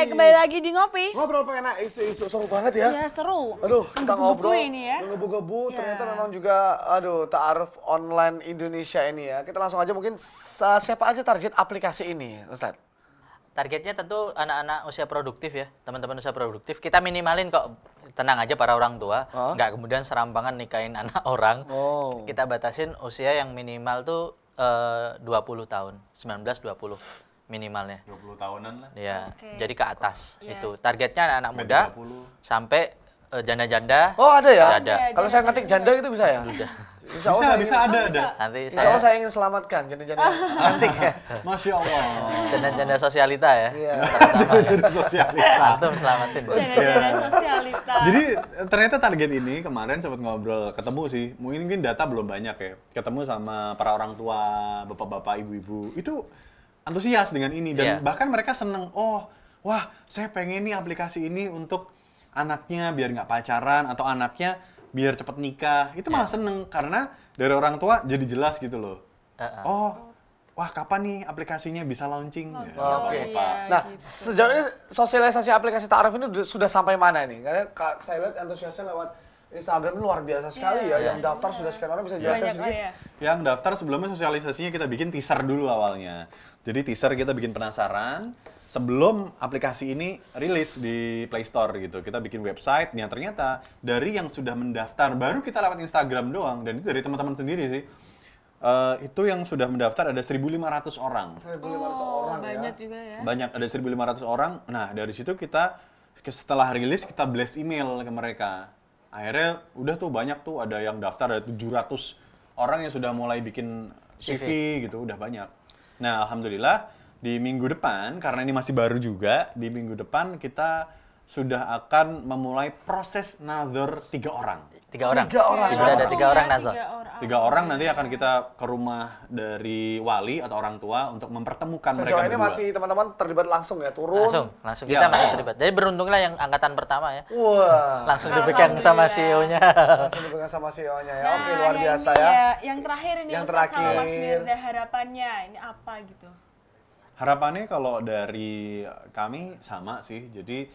kembali lagi di Ngopi. Ngobrol enak, isu-isu seru banget ya. Iya, seru. Aduh, kita ngobrol ini ya. ngebu-gebu, Iya. ternyata memang juga, ta'aruf online Indonesia ini ya. Kita langsung aja mungkin, siapa aja target aplikasi ini, Ustadz? Targetnya tentu anak-anak usia produktif ya, teman-teman usia produktif. Kita minimalin kok, tenang aja para orang tua, nggak kemudian serampangan nikahin anak orang. Kita batasin usia yang minimal tuh 20 tahun, 19-20 minimalnya. 20 tahunan lah. Ya, Oke. jadi ke atas itu. Yes. Targetnya anak muda 20. sampai janda-janda. Oh, ada ya? Ada. Kalau saya ngetik janda itu bisa ya? Udah. Insya Allah Bisa, saya ada. Nanti Insya Allah saya saya ingin selamatkan janda-janda cantik ya. Masya Allah. janda-janda sosialita ya. Iya. Jadi sosialita. Antum selamatin. Janda-janda sosialita. Jadi ternyata target ini kemarin sempat ngobrol, ketemu sih. Mungkin data belum banyak ya. Ketemu sama para orang tua, bapak-bapak, ibu-ibu. Itu antusias dengan ini dan Iya. bahkan mereka seneng. Oh, wah, saya pengen nih aplikasi ini untuk anaknya biar nggak pacaran atau anaknya biar cepet nikah. Itu malah seneng karena dari orang tua jadi jelas gitu loh. Oh, wah kapan nih aplikasinya bisa launching? Ya, Oke. Pak. Nah, gitu. sejauh ini sosialisasi aplikasi ta'aruf ini sudah sampai mana nih? Karena saya lihat antusiasnya lewat Instagram ini luar biasa sekali ya. Yang daftar sudah sekian orang, bisa jelaskan Banyak lah sedikit? ya. Yang daftar sebelumnya sosialisasinya kita bikin teaser dulu awalnya. Jadi teaser kita bikin penasaran sebelum aplikasi ini rilis di Play Store gitu. Kita bikin website yang ternyata dari yang sudah mendaftar baru kita lewat Instagram doang dan itu dari teman-teman sendiri sih. Itu yang sudah mendaftar ada 1.500 orang. 1.500 orang ya. Banyak juga ya. Banyak, ada 1.500 orang. Nah, dari situ kita setelah rilis kita blast email ke mereka. Akhirnya udah tuh banyak tuh, ada yang daftar, ada 700 orang yang sudah mulai bikin CV gitu, udah banyak. Nah, alhamdulillah di minggu depan, karena ini masih baru juga, di minggu depan kita sudah akan memulai proses nazar 3 orang. 3 orang. 3 orang. Sudah ada 3 orang nazar. 3 orang nanti akan kita ke rumah dari wali atau orang tua untuk mempertemukan mereka Sejauh ini berdua. masih teman-teman terlibat langsung ya, turun. Langsung Ya. kita masih terlibat. Jadi beruntunglah yang angkatan pertama ya. Wah. Langsung dipegang sama CEO-nya. Langsung dipegang sama CEO-nya ya. Oke, luar yang biasa ini ya. Yang terakhir ini Yang Ustadz sama Mas terakhir. Mirza, harapannya ini apa gitu? Harapannya kalau dari kami sama sih. Jadi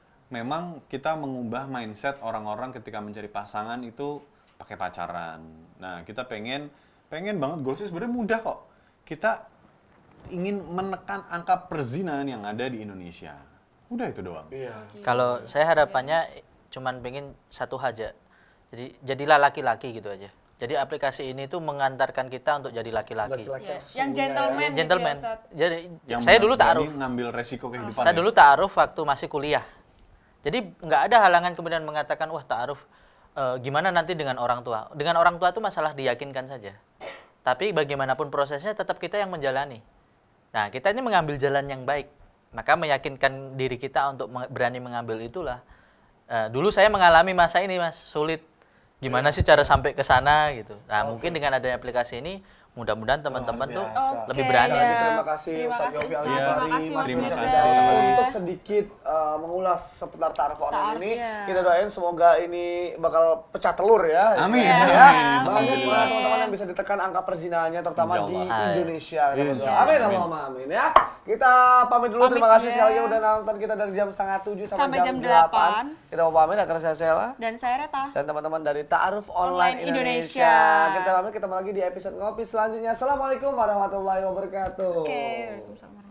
memang kita mengubah mindset orang-orang ketika mencari pasangan itu pakai pacaran. Nah, kita pengen banget, goalsnya sebenarnya mudah kok. Kita ingin menekan angka perzinahan yang ada di Indonesia. Udah itu doang. Iya. Kalau saya harapannya cuman pengen satu aja. Jadi jadilah laki-laki gitu aja. Jadi aplikasi ini tuh mengantarkan kita untuk jadi laki-laki. Laki-laki Yes. Yang sesungguhnya gentleman, ya. gitu Gentleman. ya, Ustadz. Jadi Yang saya dulu berani ta'aruf. ngambil resiko kehidupan. Saya ya. dulu ta'aruf waktu masih kuliah. Jadi nggak ada halangan kemudian mengatakan wah ta'aruf gimana nanti dengan orang tua. Dengan orang tua itu masalah diyakinkan saja. Tapi bagaimanapun prosesnya tetap kita yang menjalani. Nah, kita ini mengambil jalan yang baik. Maka meyakinkan diri kita untuk berani mengambil itulah. Dulu saya mengalami masa ini, Mas, sulit. Gimana sih cara sampai ke sana gitu. Nah, mungkin dengan adanya aplikasi ini mudah-mudahan teman-teman tuh biasa. lebih Oke, berani. ya. Terima kasih Terima Ustadz kasih, Yofi Ustadz. Al-Ghifari, Terima kasih, Mas Terima Mirza. kasih. untuk sedikit mengulas seputar ta'aruf online Ta'aruf, ini. ya. Kita doain semoga ini bakal pecah telur ya. Amin. istilahnya Amin. Ya. Banyak Alhamdulillah. teman-teman yang bisa ditekan angka perzinahannya terutama Insya di Allah. Indonesia. Kita Insya berdoa. Allah. Amin, Amin. Allahumma amin ya. Kita pamit dulu. Pamit Terima kasih ya. sekali lagi udah nonton kita dari jam 6:30 Sampai jam 8. Kita mau pamit agar saya Sela Dan saya Reta. dan teman-teman dari Ta'aruf Online Online Indonesia. Indonesia. Kita pamit, ketemu lagi di episode ngopi selanjutnya. Assalamualaikum warahmatullahi wabarakatuh. Oke, Waalaikumsalam.